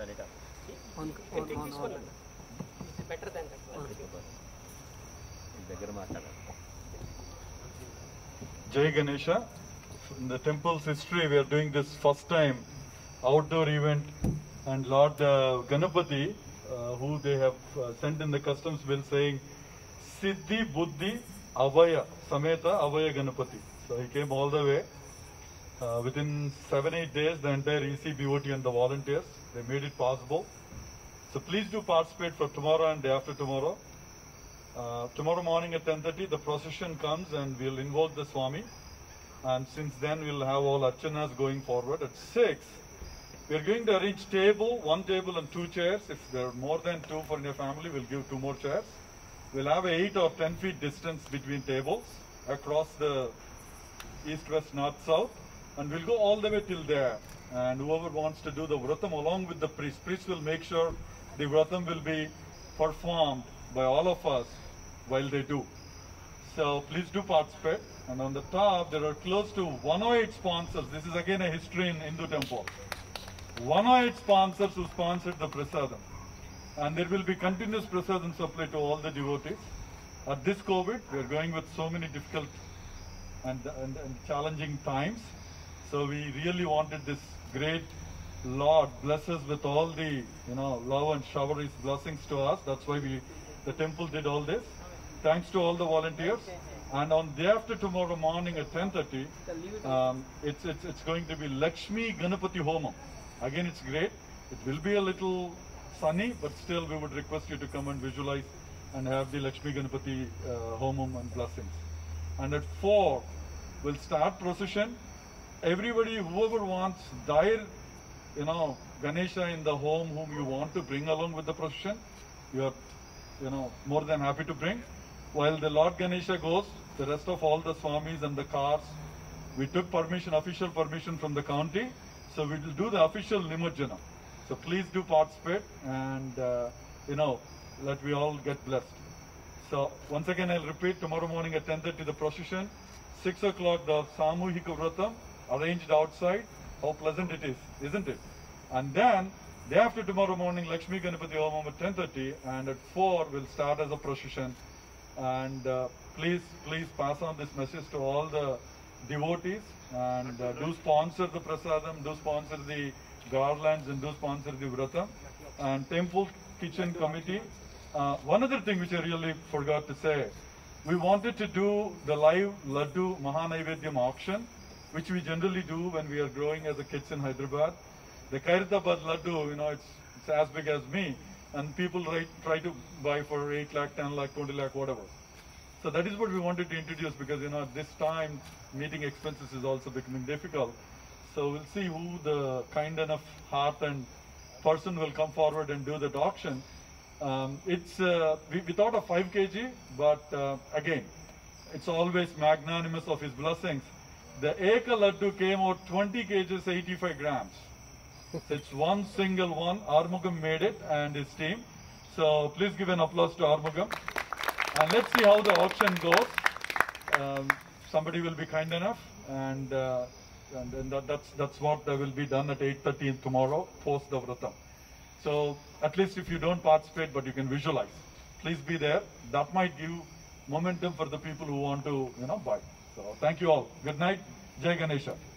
better than that. Jai Ganesha. In the temple's history, we are doing this first time outdoor event, and Lord Ganapati, who they have sent in the customs bill saying, Siddhi Buddhi Avaya, Sameta Avaya Ganapati. So he came all the way. Within 7-8 days, the entire EC, BOT and the volunteers, they made it possible. So please do participate for tomorrow and day after tomorrow. Tomorrow morning at 10:30, the procession comes and we'll invoke the Swami. And since then, we'll have all archanas going forward. At 6, we're going to arrange one table and 2 chairs. If there are more than 2 for your family, we'll give 2 more chairs. We'll have a 8 or 10 feet distance between tables across the east, west, north, south. And we'll go all the way till there. And whoever wants to do the vratam along with the priest will make sure the vratam will be performed by all of us while they do. So please do participate. And on the top, there are close to 108 sponsors. This is again a history in Hindu temple. 108 sponsors who sponsored the prasadam. And there will be continuous prasadam supply to all the devotees. At this COVID, we are going with so many difficult and challenging times. So we really wanted this great Lord bless us with all the love and shower His blessings to us. That's why the temple did all this. Thanks to all the volunteers. And on day after tomorrow morning at 10:30, it's going to be Lakshmi Ganapati Homam. Again, it's great. It will be a little sunny, but still we would request you to come and visualize and have the Lakshmi Ganapati Homam and blessings. And at 4, we'll start procession. Everybody, whoever wants dire, Ganesha in the home whom you want to bring along with the procession, you are, more than happy to bring. While the Lord Ganesha goes, the rest of all the Swamis and the cars, we took official permission from the county, so we will do the official Nimajjana. So please do participate and, let we all get blessed. So once again, I'll repeat, tomorrow morning at 10:30, the procession, 6 o'clock, the Samuhika Vratam, arranged outside. How pleasant it is, isn't it? And then, day after tomorrow morning, Lakshmi Ganapati Homam at 10:30, and at 4, we'll start as a procession. And please pass on this message to all the devotees, and do sponsor the prasadam, do sponsor the garlands, and do sponsor the vratam. And temple kitchen committee. One other thing which I really forgot to say, we wanted to do the live Laddu Mahanaivedyam auction, which we generally do when we are growing as a kids in Hyderabad. The Khairitabad Laddu, it's as big as me, and people try to buy for 8 lakh, 10 lakh, 20 lakh, whatever. So that is what we wanted to introduce, because at this time meeting expenses is also becoming difficult. So we'll see who the kind enough heart and person will come forward and do that auction. We thought of 5 kg, but again, it's always magnanimous of His blessings. The Eka Laddu came out 20 kgs, 85 grams. So it's one single one. Armugam made it and his team. So please give an applause to Armugam. And let's see how the auction goes. Somebody will be kind enough, and that's what will be done at 8:30 tomorrow, post the vratam. So at least if you don't participate, but you can visualize, please be there. That might give momentum for the people who want to, buy. So thank you all. Good night. Jai Ganesha.